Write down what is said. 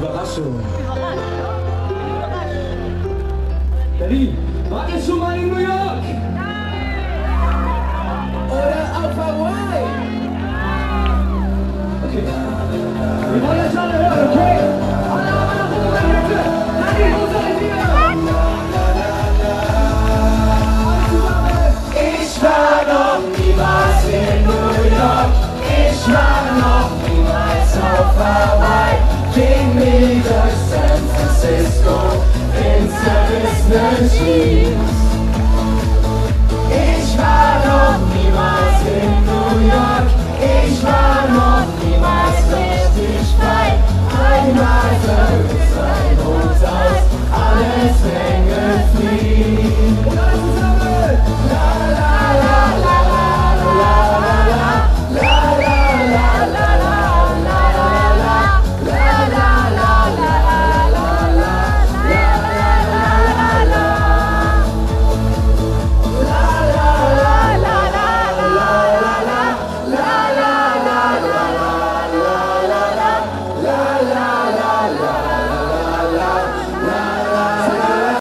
Überraschung. Berlin, wart ihr schon mal in New York? Oder auf Hawaii? Okay. Wir wollen das alle hören, okay? Alle Arme nach oben, bitte! Nein, wo seid ihr? Ich war noch niemals in New York. Ich war noch niemals auf Hawaii. Ging nie durch San Francisco in zerrissenen Jeans.